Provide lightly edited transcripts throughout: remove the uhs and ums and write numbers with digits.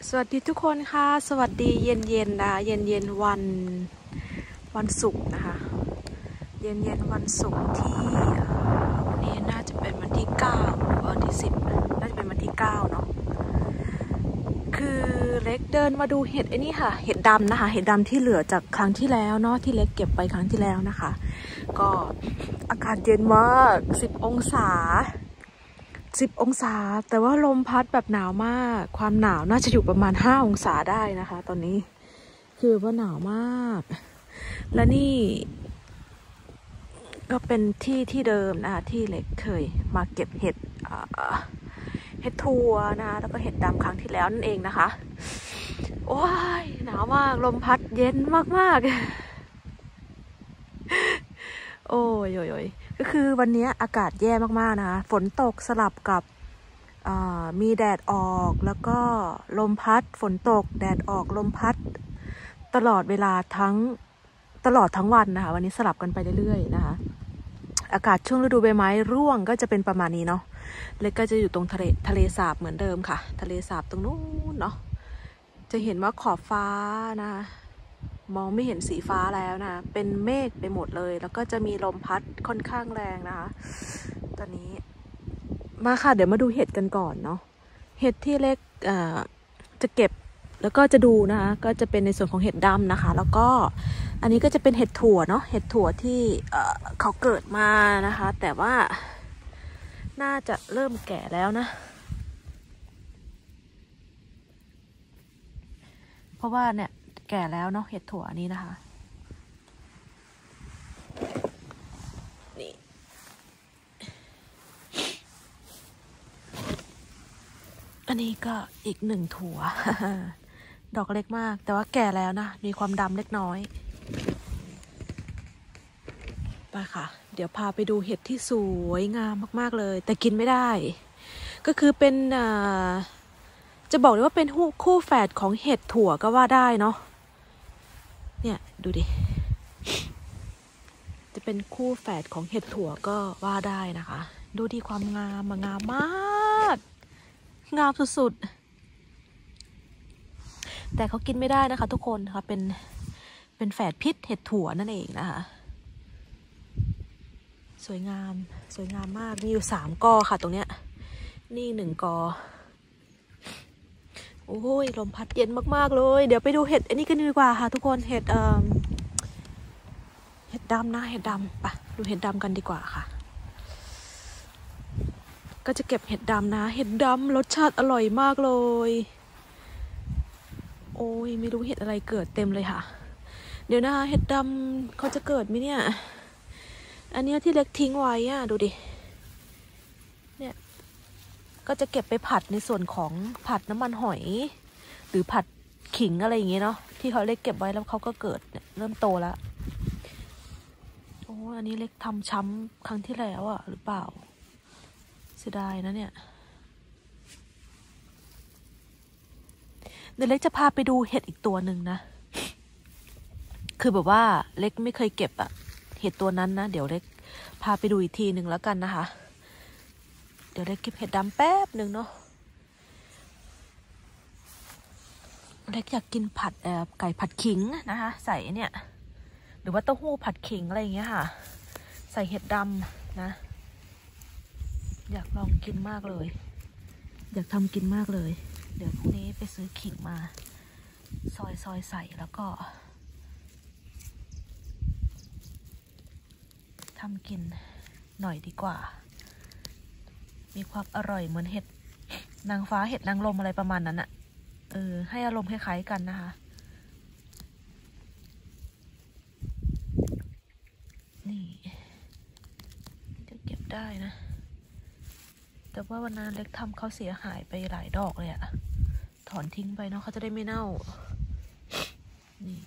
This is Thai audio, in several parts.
สวัสดีทุกคนค่ะสวัสดีเย็นๆนะเย็นวันศุกร์นะคะเย็นวันศุกร์ที่วันนี้น่าจะเป็นวันที่9หรือวันที่10น่าจะเป็นวันที่9เนาะคือเล็กเดินมาดูเห็ดไอ้นี่ค่ะเห็ดดำนะคะเห็ดดำที่เหลือจากครั้งที่แล้วเนาะที่เล็กเก็บไปครั้งที่แล้วนะคะก็อากาศเย็นมาก10 องศาแต่ว่าลมพัดแบบหนาวมากความหนาวน่าจะอยู่ประมาณ5 องศาได้นะคะตอนนี้คือว่าหนาวมากและนี่ก็เป็นที่เดิมนะคะที่เล็กเคยมาเก็บเห็ดทัวนะคะแล้วก็เห็ดดำครั้งที่แล้วนั่นเองนะคะโอ้ยหนาวมากลมพัดเย็นมากโอ้ยก็คือวันนี้อากาศแย่มากๆนะคะฝนตกสลับกับมีแดดออกแล้วก็ลมพัดฝนตกแดดออกลมพัดตลอดเวลาตลอดทั้งวันนะคะวันนี้สลับกันไปเรื่อยๆนะคะอากาศช่วงฤดูใบไม้ร่วงก็จะเป็นประมาณนี้เนาะเล็กก็จะอยู่ตรงทะเลสาบเหมือนเดิมค่ะทะเลสาบตรงนู้นเนาะจะเห็นว่าขอบฟ้านะคะมองไม่เห็นสีฟ้าแล้วนะเป็นเมฆไปหมดเลยแล้วก็จะมีลมพัดค่อนข้างแรงนะคะตอนนี้มาค่ะเดี๋ยวมาดูเห็ดกันก่อนเนาะเห็ดที่เล็กจะเก็บแล้วก็จะดูนะคะก็จะเป็นในส่วนของเห็ดดำนะคะแล้วก็อันนี้ก็จะเป็นเห็ดถั่วเนาะเห็ดถั่วที่เขาเกิดมานะคะแต่ว่าน่าจะเริ่มแก่แล้วนะเพราะว่าเนี่ยแก่แล้วเนาะเห็ดถั่วนี้นะคะนี่อันนี้ก็อีก1 ถั่ว ดอกเล็กมากแต่ว่าแก่แล้วนะมีความดำเล็กน้อยไปค่ะเดี๋ยวพาไปดูเห็ดที่สวยงามมากๆเลยแต่กินไม่ได้ก็คือเป็นจะบอกเลยว่าเป็นคู่แฝดของเห็ดถั่วก็ว่าได้เนาะเนี่ยดูดิจะเป็นคู่แฝดของเห็ดถั่วก็ว่าได้นะคะดูดีความงามงามมากงามสุดๆแต่เขากินไม่ได้นะคะทุกคนค่ะเป็นแฝดพิษเห็ดถั่วนั่นเองนะคะสวยงามมากมีอยู่3 กอค่ะตรงเนี้ยนี่1 กอโอ้ยลมพัดเย็นมากๆเลยเดี๋ยวไปดูเห็ดอันนี้กันดีกว่าค่ะทุกคนเห็ดดำนะเห็ดดำไปดูเห็ดดำกันดีกว่าค่ะก็จะเก็บเห็ดดำนะเห็ดดำรสชาติอร่อยมากเลยโอ้ยไม่รู้เห็ดอะไรเกิดเต็มเลยค่ะเดี๋ยวนะคะเห็ดดำเขาจะเกิดไหมเนี่ยอันนี้ที่เล็กทิ้งไว้อ่ะดูดิเนี่ยก็จะเก็บไปผัดในส่วนของผัดน้ำมันหอยหรือผัดขิงอะไรอย่างเงี้ยเนาะที่เขาเล็กเก็บไว้แล้วเขาก็เกิดเนี่ยเริ่มโตแล้วโอ้อันนี้เล็กทำช้ำครั้งที่แล้วอ่ะหรือเปล่าเสียดายนะเนี่ยเดี๋ยวเล็กจะพาไปดูเห็ดอีกตัวหนึ่งนะคือแบบว่าเล็กไม่เคยเก็บอะเห็ดตัวนั้นนะเดี๋ยวเล็กพาไปดูอีกทีหนึ่งแล้วกันนะคะเดี๋ยวเล็กเก็บเห็ดดำแป๊บหนึ่งเนาะเล็กอยากกินผัดไก่ผัดขิงนะคะใส่เนี่ยหรือว่าเต้าหู้ผัดขิงอะไรอย่างเงี้ยค่ะใส่เห็ดดำนะอยากลองกินมากเลยอยากทำกินมากเลยเดี๋ยวพรุ่งนี้ไปซื้อขิงมาซอยใส่แล้วก็ทำกินหน่อยดีกว่ามีความอร่อยเหมือนเห็ดนางฟ้าเห็ดนางรมอะไรประมาณนั้นอะให้อารมณ์คล้ายๆกันนะคะนี่จะเก็บได้นะแต่ว่าวันนั้นเล็กทำเขาเสียหายไปหลายดอกเลยอะถอนทิ้งไปเนาะเขาจะได้ไม่เน่านี่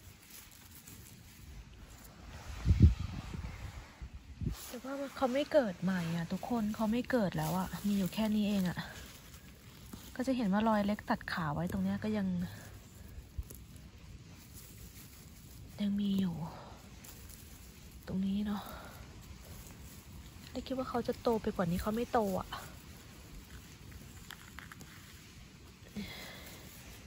แต่ว่าเขาไม่เกิดใหม่อ่ะทุกคนเขาไม่เกิดแล้วอ่ะมีอยู่แค่นี้เองอ่ะก็จะเห็นว่ารอยเล็กตัดขาไว้ตรงเนี้ยก็ยังมีอยู่ตรงนี้เนาะเล็กคิดว่าเขาจะโตไปกว่านี้เขาไม่โตอ่ะ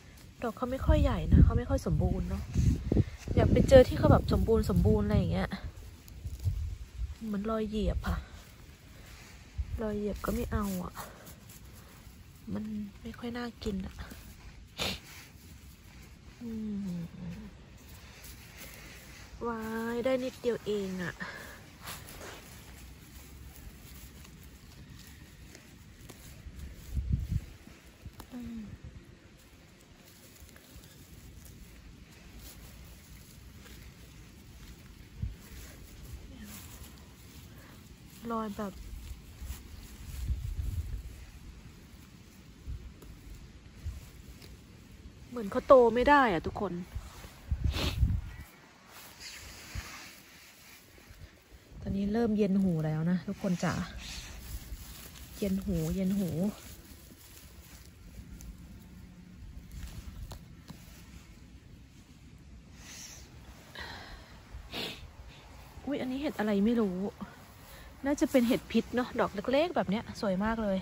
ดอกเขาไม่ค่อยใหญ่นะเขาไม่ค่อยสมบูรณ์เนาะอยากไปเจอที่เขาแบบสมบูรณ์อะไรอย่างเงี้ยเหมือนรอยเหยียบค่ะรอยเหยียบก็ไม่เอาอ่ะมันไม่ค่อยน่ากินอ่ะว้ายได้นิดเดียวเองอ่ะรอยแบบเหมือนเขาโตไม่ได้อ่ะทุกคนตอนนี้เริ่มเย็นหูแล้วนะทุกคนจ๋าเย็นหูอุ๊ยอันนี้เห็ดอะไรไม่รู้น่าจะเป็นเห็ดพิษเนาะดอกเล็กๆแบบเนี้ยสวยมากเลย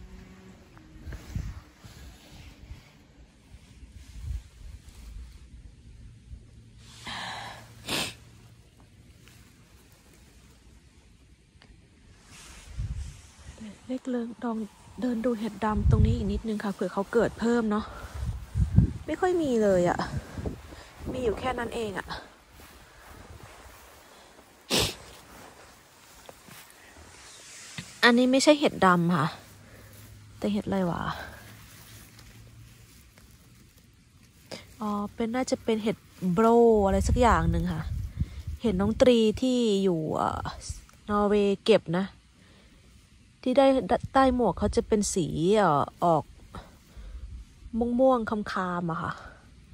เล็กเลยลองเดินดูเห็ดดำตรงนี้อีกนิดนึงค่ะเผื่อเขาเกิดเพิ่มเนาะไม่ค่อยมีเลยอะมีอยู่แค่นั้นเองอะอันนี้ไม่ใช่เห็ดดำค่ะแต่เห็ดอะไรวะอ๋อเป็นน่าจะเป็นเห็ดโบรอะไรสักอย่างหนึ่งค่ะเห็นน้องตรีที่อยู่นอร์เวย์เก็บนะที่ได้ใต้หมวกเขาจะเป็นสีออกม่วงคามอะค่ะ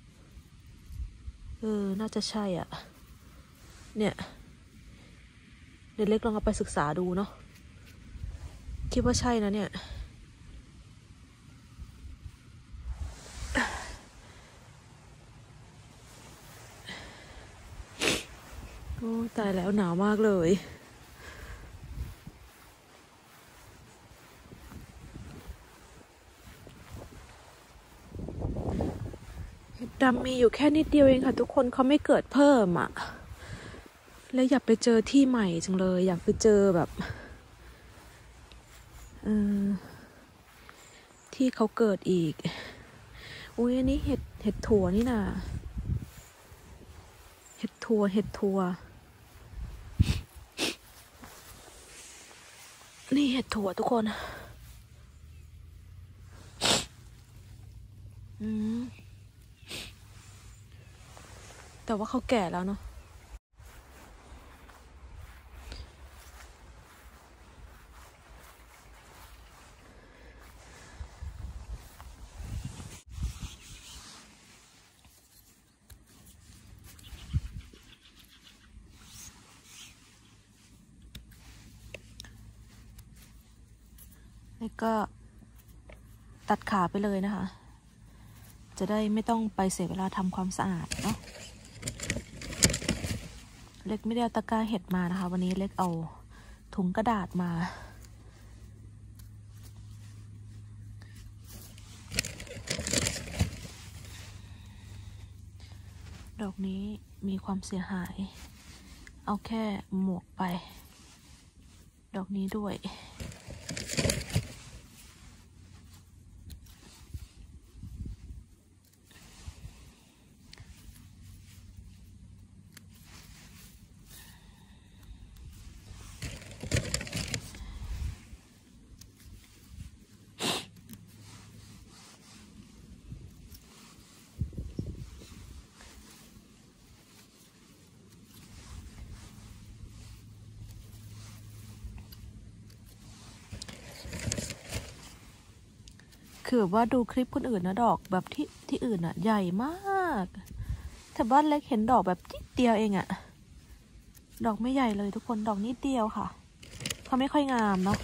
น่าจะใช่อ่ะเนี่ยเดี๋ยวเล็กลองเอาไปศึกษาดูเนาะคิดว่าใช่นะเนี่ยโอ้ตายแล้วหนาวมากเลยเห็ดดำมีอยู่แค่นิดเดียวเองค่ะทุกคนเขาไม่เกิดเพิ่มอ่ะแล้วอยากไปเจอที่ใหม่จังเลยอยากไปเจอแบบที่เขาเกิดอีกอุ้ยอันนี้เห็ดถั่วนี่น่ะเห็ดถั่วนี่เห็ดถั่วทุกคนแต่ว่าเขาแก่แล้วเนาะแล้วก็ตัดขาไปเลยนะคะจะได้ไม่ต้องไปเสียเวลาทำความสะอาดเนาะเล็กไม่ได้เอาตะกร้าเห็ดมานะคะวันนี้เล็กเอาถุงกระดาษมาดอกนี้มีความเสียหายเอาแค่หมวกไปดอกนี้ด้วยคือแบบว่าดูคลิปคนอื่นนะดอกแบบที่อื่นอะใหญ่มากแต่บ้านเล็กเห็นดอกแบบนิดเดียวเองอะดอกไม่ใหญ่เลยทุกคนดอกนิดเดียวค่ะเขาไม่ค่อยงามเนาะ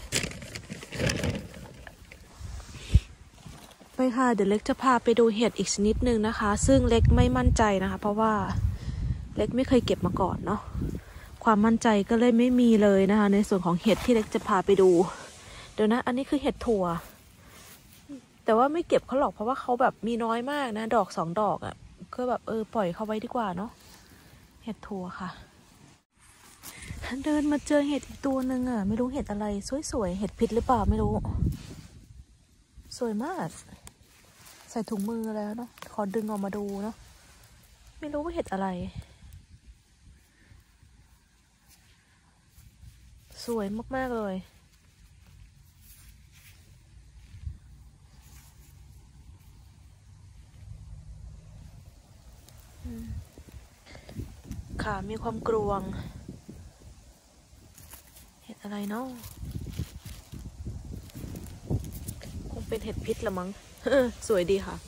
ไปค่ะเดี๋ยวเล็กจะพาไปดูเห็ดอีกชนิดหนึ่งนะคะซึ่งเล็กไม่มั่นใจนะคะเพราะว่าเล็กไม่เคยเก็บมาก่อนเนาะความมั่นใจก็เลยไม่มีเลยนะคะในส่วนของเห็ดที่เล็กจะพาไปดูเดี๋ยวนะอันนี้คือเห็ดถั่วแต่ว่าไม่เก็บเขาหรอกเพราะว่าเขาแบบมีน้อยมากนะดอก2 ดอกอ่ะก็แบบปล่อยเขาไว้ดีกว่าเนาะเห็ดถั่วค่ะเดินมาเจอเห็ดอีกตัวหนึ่งอ่ะไม่รู้เห็ดอะไรสวยๆเห็ดพิษหรือเปล่าไม่รู้สวยมากใส่ถุงมือแล้วเนาะขอดึงออกมาดูเนาะไม่รู้ว่าเห็ดอะไรสวยมากๆเลยขามีความกรวงเห็ดอะไรเนาะคงเป็นเห็ดพิษละมั้ง สวยดีค่ะ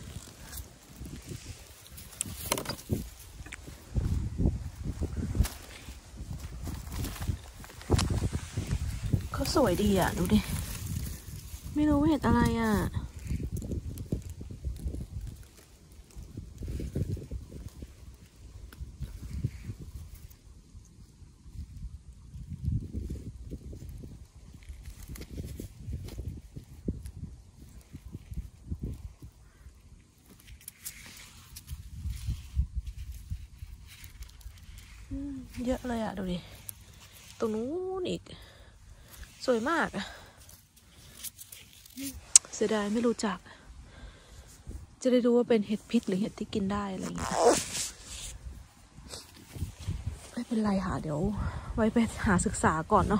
เขาสวยดีอ่ะดูดิไม่รู้ว่าเห็ดอะไรอ่ะเยอะเลยอ่ะดูดิตรงนู้นอีกสวยมากเสียดายไม่รู้จักจะได้ดูว่าเป็นเห็ดพิษหรือเห็ดที่กินได้อะไรอย่างเงี้ยไม่เป็นไรค่ะเดี๋ยวไว้ไปหาศึกษาก่อนเนาะ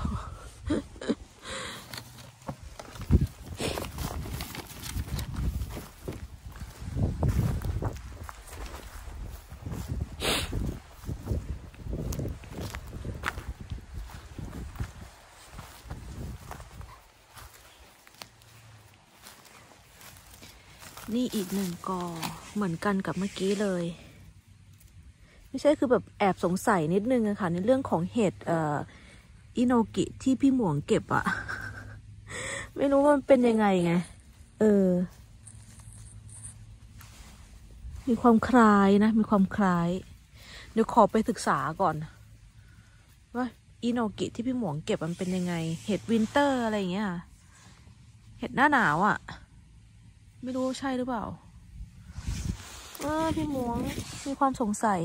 นี่อีก1 กอเหมือนกันกับเมื่อกี้เลยไม่ใช่คือแบบแอบสงสัยนิดนึงอะค่ะในเรื่องของเห็ดอิโนกิที่พี่หมวงเก็บอะไม่รู้ว่ามันเป็นยังไงไงมีความคล้ายนะมีความคล้ายเดี๋ยวขอไปศึกษาก่อนว่าอิโนกิที่พี่หมวงเก็บมันเป็นยังไงเห็ดวินเตอร์อะไรอย่างเงี้ยเห็ดหน้าหนาวอะไม่รู้ใช่หรือเปล่าพี่หมวงมีความสงสัย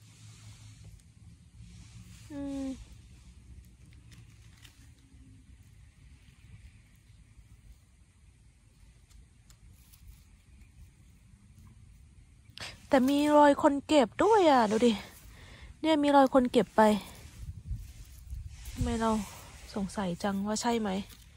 แต่มีรอยคนเก็บด้วยอ่ะดูดิเนี่ยมีรอยคนเก็บไปทำไมเราสงสัยจังว่าใช่ไหม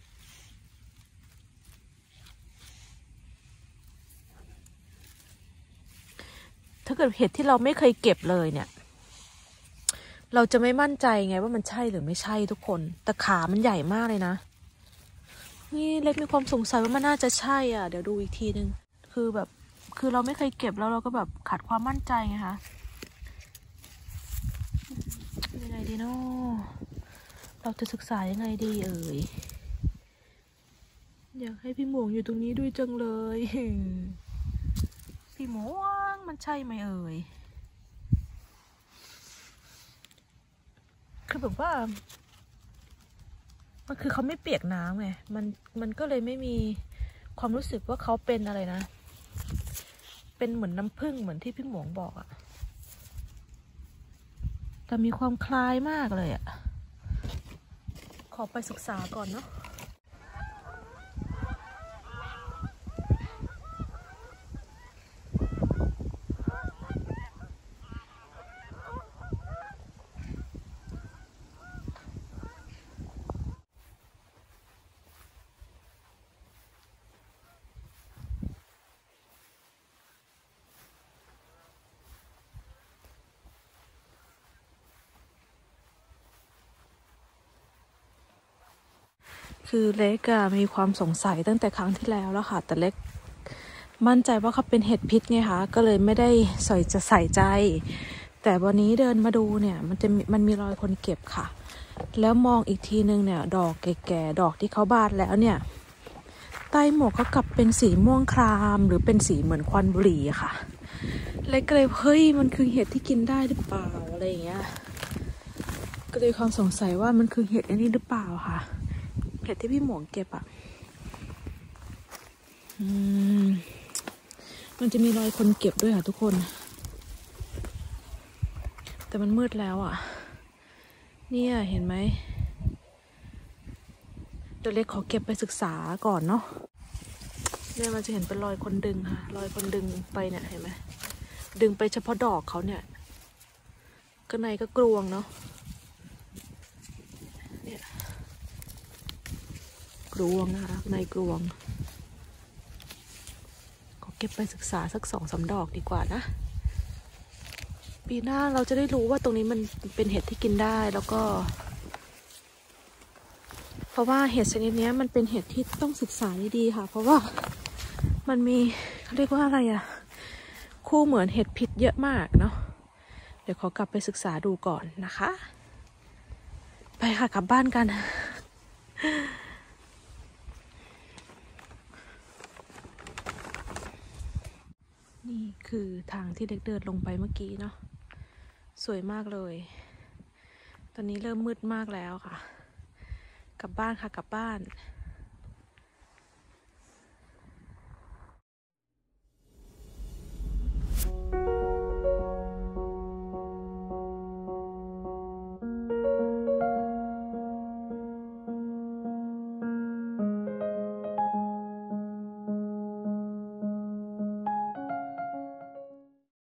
ถ้าเกิดเห็ดที่เราไม่เคยเก็บเลยเนี่ยเราจะไม่มั่นใจไงว่ามันใช่หรือไม่ใช่ทุกคนแต่ขามันใหญ่มากเลยนะนี่เล็กมีความสงสัยว่ามันน่าจะใช่อ่ะเดี๋ยวดูอีกทีนึงคือเราไม่เคยเก็บแล้วเราก็แบบขาดความมั่นใจไงคะยังไงดีเนาะเราจะศึกษายังไงดีอยากให้พี่หมวงอยู่ตรงนี้ด้วยจังเลยพี่หมวงมันใช่ไหมคือแบบว่ามันคือเขาไม่เปียกน้ำไงมันก็เลยไม่มีความรู้สึกว่าเขาเป็นอะไรนะเป็นเหมือนน้ำผึ้งเหมือนที่พี่หมวงบอกอะแต่มีความคล้ายมากเลยอะขอไปศึกษาก่อนเนาะคือเล็กมีความสงสัยตั้งแต่ครั้งที่แล้วค่ะแต่เล็กมั่นใจว่าเขาเป็นเห็ดพิษไงคะก็เลยไม่ได้ใส่ใจแต่วันนี้เดินมาดูเนี่ยมันมีรอยคนเก็บค่ะแล้วมองอีกทีนึงเนี่ยดอกแก่ๆดอกที่เขาบานแล้วเนี่ยใต้หมวกเขากลับเป็นสีม่วงครามหรือเป็นสีเหมือนควันบุหรี่ค่ะเล็กก็เลยเฮ้ยมันคือเห็ดที่กินได้หรือเปล่าอะไรอย่างเงี้ยก็เลยความสงสัยว่ามันคือเห็ดอันนี้หรือเปล่าค่ะเห็ดที่พี่หมวงเก็บอะอืมมันจะมีรอยคนเก็บด้วยค่ะทุกคนแต่มันมืดแล้วอ่ะเนี่ยเห็นไหมเดี๋ยวเล็กขอเก็บไปศึกษาก่อนเนาะเนี่ยมันจะเห็นเป็นรอยคนดึงค่ะรอยคนดึงไปเนี่ยเห็นไหมดึงไปเฉพาะดอกเขาเนี่ยข้างในก็กรวงเนาะเนี่ยกรวงนะคะในกรวงขอเก็บไปศึกษาสัก2-3 ดอกดีกว่านะปีหน้าเราจะได้รู้ว่าตรงนี้มันเป็นเห็ดที่กินได้แล้วก็เพราะว่าเห็ดชนิดนี้มันเป็นเห็ดที่ต้องศึกษาดีๆค่ะเพราะว่ามันมีเขาเรียกว่าอะไรอะคู่เหมือนเห็ดพิษเยอะมากเนาะเดี๋ยวขอกลับไปศึกษาดูก่อนนะคะไปค่ะกลับบ้านกันนี่คือทางที่เด็กเดินลงไปเมื่อกี้เนาะสวยมากเลยตอนนี้เริ่มมืดมากแล้วค่ะกลับบ้านค่ะกลับบ้าน